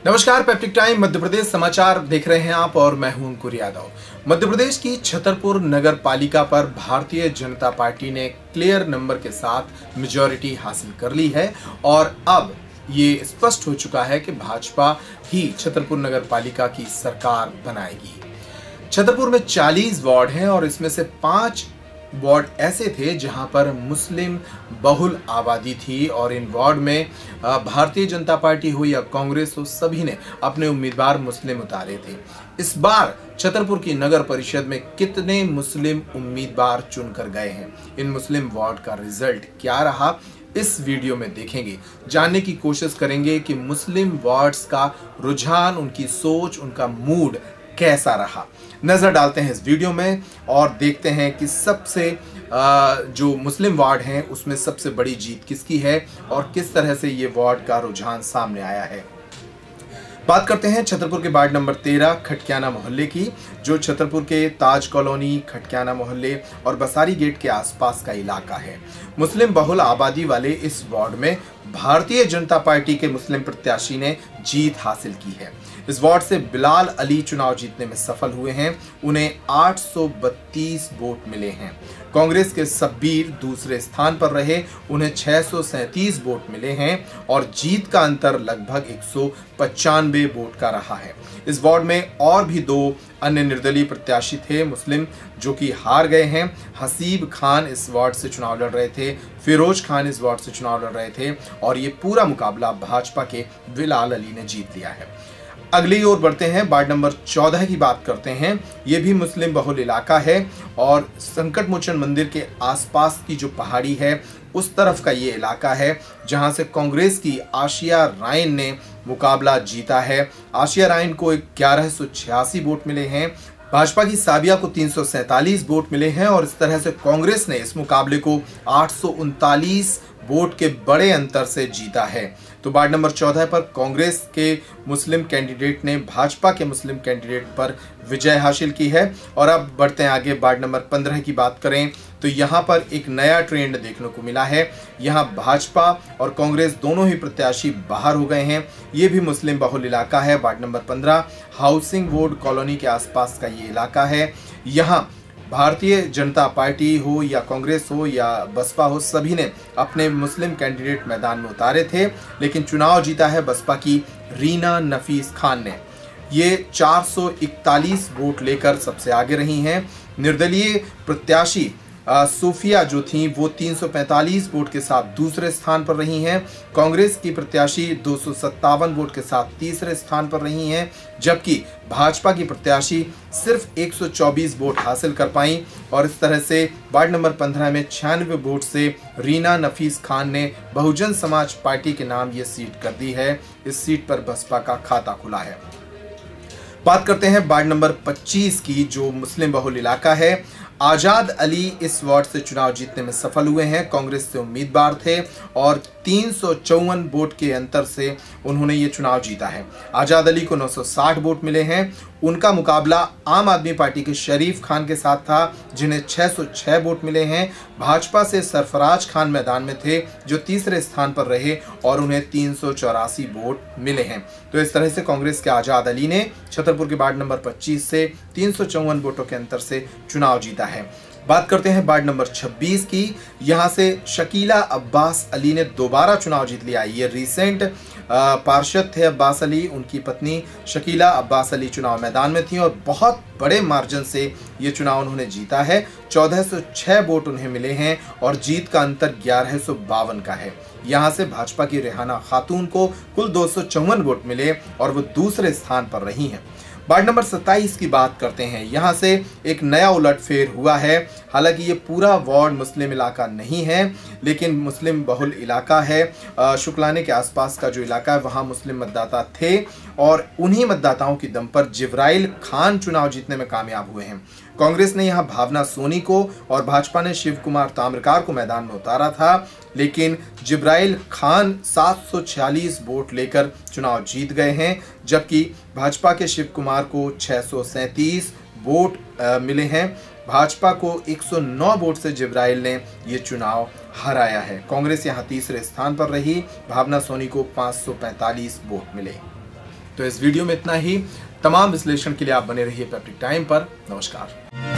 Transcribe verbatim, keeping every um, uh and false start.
नमस्कार, peptic time Madhya Pradesh समाचार देख रहे हैं आप और मैं हूं अंकुर यादव। मध्य प्रदेश की छतरपुर नगर पालिका पर भारतीय जनता पार्टी ने क्लियर नंबर के साथ मेजॉरिटी हासिल कर ली है और अब ये स्पष्ट हो चुका है कि भाजपा ही छतरपुर नगर पालिका की सरकार बनाएगी। छतरपुर में चालीस वार्ड हैं और इसमें से पांच वार्ड ऐसे थे जहां पर मुस्लिम बहुल आबादी थी और इन वार्ड में भारतीय जनता पार्टी हो या कांग्रेस हो, सभी ने अपने उम्मीदवार मुस्लिम उतारे थे। इस बार छतरपुर की नगर परिषद में कितने मुस्लिम उम्मीदवार चुनकर गए हैं, इन मुस्लिम वार्ड का रिजल्ट क्या रहा, इस वीडियो में देखेंगे। जानने की कोशिश करेंगे कि मुस्लिम वार्ड्स का रुझान, उनकी सोच, उनका मूड कैसा रहा। नजर डालते हैं इस वीडियो में और देखते हैं कि सबसे जो मुस्लिम वार्ड हैं उसमें सबसे बड़ी जीत किसकी है और किस तरह से ये वार्ड का रुझान सामने आया है। बात करते हैं छतरपुर के वार्ड नंबर तेरह खटक्याना मोहल्ले की, जो छतरपुर के ताज कॉलोनी, खटक्याना मोहल्ले और बसारी गेट के आसपास का इलाका है। मुस्लिम बहुल आबादी वाले इस वार्ड में भारतीय जनता पार्टी के मुस्लिम प्रत्याशी ने जीत हासिल की है। इस वार्ड से बिलाल अली चुनाव जीतने में सफल हुए हैं। उन्हें आठ सौ बत्तीस वोट मिले हैं। कांग्रेस के सब्बीर दूसरे स्थान पर रहे, उन्हें छह सौ सैंतीस वोट मिले हैं और जीत का अंतर लगभग एक सौ पचानवे वोट का रहा है। इस वार्ड में और भी दो अन्य निर्दलीय प्रत्याशी थे मुस्लिम, जो कि हार गए हैं। हसीब खान इस वार्ड से चुनाव लड़ रहे थे, फिरोज खान इस वार्ड से चुनाव लड़ रहे थे और ये पूरा मुकाबला भाजपा के बिलाल अली ने जीत लिया है। अगली ओर बढ़ते हैं, वार्ड नंबर चौदह की बात करते हैं। ये भी मुस्लिम बहुल इलाका है और संकट मोचन मंदिर के आसपास की जो पहाड़ी है उस तरफ का ये इलाका है, जहां से कांग्रेस की आशिया रायन ने मुकाबला जीता है। आशिया रायन को ग्यारह सौ छियासी वोट मिले हैं, भाजपा की साबिया को तीन सौ सैंतालीस वोट मिले हैं और इस तरह से कांग्रेस ने इस मुकाबले को आठ सौ उनतालीस वोट के बड़े अंतर से जीता है। तो वार्ड नंबर चौदह पर कांग्रेस के मुस्लिम कैंडिडेट ने भाजपा के मुस्लिम कैंडिडेट पर विजय हासिल की है। और अब बढ़ते हैं आगे, वार्ड नंबर पंद्रह की बात करें तो यहाँ पर एक नया ट्रेंड देखने को मिला है। यहाँ भाजपा और कांग्रेस दोनों ही प्रत्याशी बाहर हो गए हैं। ये भी मुस्लिम बहुल इलाका है। वार्ड नंबर पंद्रह हाउसिंग बोर्ड कॉलोनी के आसपास का ये इलाका है। यहाँ भारतीय जनता पार्टी हो या कांग्रेस हो या बसपा हो, सभी ने अपने मुस्लिम कैंडिडेट मैदान में उतारे थे, लेकिन चुनाव जीता है बसपा की रीना नफीस खान ने। ये चार सौ इकतालीस वोट लेकर सबसे आगे रही हैं। निर्दलीय प्रत्याशी सूफिया जो थी वो तीन सौ पैंतालीस वोट के साथ दूसरे स्थान पर रही हैं। कांग्रेस की प्रत्याशी दो सौ सत्तावन वोट के साथ तीसरे स्थान पर रही हैं, जबकि भाजपा की प्रत्याशी सिर्फ एक सौ चौबीस वोट हासिल कर पाई और इस तरह से वार्ड नंबर पंद्रह में छियानवे वोट से रीना नफीस खान ने बहुजन समाज पार्टी के नाम ये सीट कर दी है। इस सीट पर बसपा का खाता खुला है। बात करते हैं वार्ड नंबर पच्चीस की, जो मुस्लिम बहुल इलाका है। आजाद अली इस वार्ड से चुनाव जीतने में सफल हुए हैं। कांग्रेस से उम्मीदवार थे और तीन सौ चौवन वोट के अंतर से उन्होंने ये चुनाव जीता है। आजाद अली को नौ सौ साठ वोट मिले हैं। उनका मुकाबला आम आदमी पार्टी के शरीफ खान के साथ था, जिन्हें छह सौ छह वोट मिले हैं। भाजपा से सरफराज खान मैदान में थे, जो तीसरे स्थान पर रहे और उन्हें तीन सौ चौरासी वोट मिले हैं। तो इस तरह से कांग्रेस के आजाद अली ने छतरपुर के वार्ड नंबर पच्चीस से तीन सौ चौवन वोटों के अंतर से चुनाव जीता है। बात करते हैं वार्ड नंबर छब्बीस की। यहां से शकीला अब्बास अली ने दोबारा चुनाव जीत लिया। ये रिसेंट पार्षद थे अब्बास अली, उनकी पत्नी शकीला अब्बास अली चुनाव मैदान में थी और बहुत बड़े मार्जिन से ये चुनाव उन्होंने जीता है। चौदह सौ छह वोट उन्हें मिले हैं और जीत का अंतर ग्यारह सौ बावन का है। यहाँ से भाजपा की रेहाना खातून को कुल दो सौ चौवन वोट मिले और वो दूसरे स्थान पर रही हैं। वार्ड नंबर सत्ताईस की बात करते हैं। यहाँ से एक नया उलटफेर हुआ है। हालांकि ये पूरा वार्ड मुस्लिम इलाका नहीं है, लेकिन मुस्लिम बहुल इलाका है। शुक्लाने के आसपास का जो इलाका है वहाँ मुस्लिम मतदाता थे और उन्हीं मतदाताओं की दम पर जिब्राइल खान चुनाव जीतने में कामयाब हुए हैं। कांग्रेस ने यहाँ भावना सोनी को और भाजपा ने शिव कुमार ताम्रकार को मैदान में उतारा था, लेकिन जिब्राइल खान सात सौ छियालीस वोट लेकर चुनाव जीत गए हैं, जबकि भाजपा के शिव कुमार को छह सौ सैंतीस वोट मिले हैं। भाजपा को एक सौ नौ वोट से जिब्राइल ने ये चुनाव हराया है। कांग्रेस यहाँ तीसरे स्थान पर रही। भावना सोनी को पाँच सौ पैंतालीस वोट मिले। तो इस वीडियो में इतना ही। तमाम विश्लेषण के लिए आप बने रहिए पैप्टिक टाइम पर। नमस्कार।